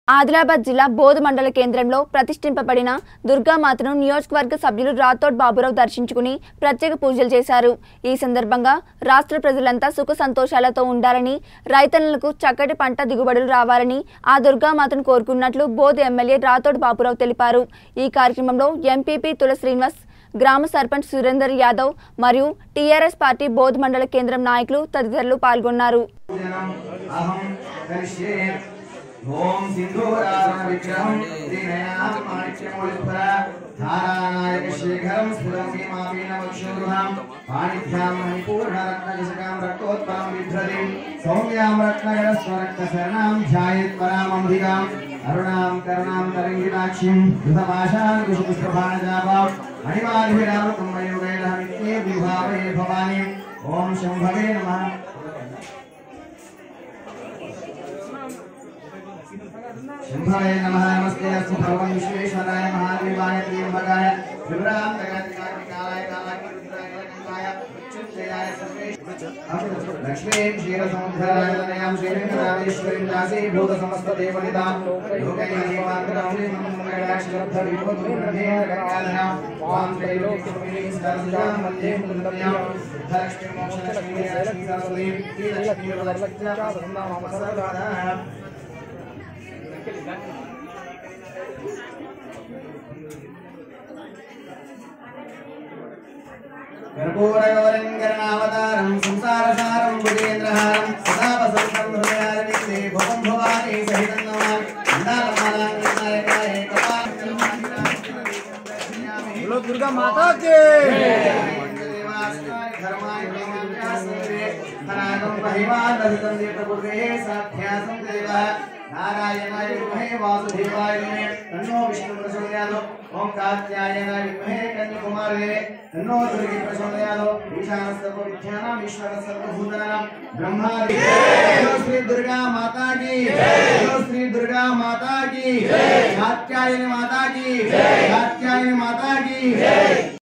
ఆదిలాబాద్ జిల్లా బోధ్ మండల కేంద్రంలో ప్రతిష్ఠింపబడిన దుర్గామాతను నియోజకవర్గ సభ్యులు రాథోడ్ బాబురావు దర్శించుకుని ప్రత్యేక పూజలు చేశారు। ఈ సందర్భంగా రాష్ట్ర ప్రజలంతా సుఖ సంతోషాలతో ఉండాలని, రైతన్నలకు చక్కటి పంట దిగుబడులు రావాలని ఆ దుర్గామాతను కోరుకున్నట్లు బోధ్ ఎమ్మెల్యే రాథోడ్ బాబురావు తెలిపారు। ఈ కార్యక్రమంలో ఎంపీపీ తుల శ్రీనివాస్, గ్రామ సర్పంచ్ సురేందర్ యాదవ్ మరియు టీఆర్ఎస్ పార్టీ బోధ్ మండల కేంద్రం నాయకులు తదితరులు పాల్గొన్నారు। ओम सिंधूराधन विग्रहं त्रिनयनां माणिक्यमौलिस्फरा धारानायक शेखरं स्फुरं भीमापीन वक्षोरुहां पाणिभ्यां मणिपूर्णरत्नजशकां रक्तोत्पलं बिभ्रतिं सौम्यां रत्नगणस्वरक्तशरणां ध्यायेत्परामम्बिकां अरुणां करुणां तरङ्गिताक्षीं धृतपाशां कुशपुष्पबाणजापां मणिमाधिरावृतं मयूरैर्हमित्ये विभावये भवानीं ओम शंभवे नमः। शंभवे नमः। नमस्ते अस्तु भगवान् विश्वेश्वराय महादेवाय त्र्यंबकाय विभ्रांतकाय कालाय रुद्राय मृत्युंजयाय सर्वेश्वराय लक्ष्मीं क्षीरसमुद्राय तनयां श्रीरङ्गनाथेश्वरीं दासी भूत समस्त देवनितां लोकैकमात्रं मंगलाक्षरब्धविभूतिं गंगाधरां वां त्रैलोक्यपुरीं सरसिजां मध्ये मुकुन्दम्यां धरलक्ष्मीं मोक्षलक्ष्मीं लक्ष्मीं सरस्वतीं श्रीलक्ष्मीं वरलक्ष्मीं प्रसन्नां सर्वदा कर्पूरगौरङ्गरणावतारं संसारसारं भुजेन्द्रहारं सदा वसन्तं हृदयारविन्दे भुवं भवानी सहितं नमामि अन्दालमालाङ्गनायकाय बोलो दुर्गा माता की धर्माय कामाभ्यासरे धनागं महिमानधितं देवपूर्वे साध्यासं देवः नारायणाय विद्महे वासुदेवाय धीमहि तन्नो विष्णुः प्रचोदयात्। ओम कात्यायनाय विद्महे कन्याकुमारी तन्नो दुर्गे प्रचोदयात्। ईशानस्तर्वविद्यानां ईश्वरसर्वभूतानां ब्रह्मादि श्री दुर्गा माता की श्री दुर्गा माता की कात्यायनी माता की कात्यायनी माता की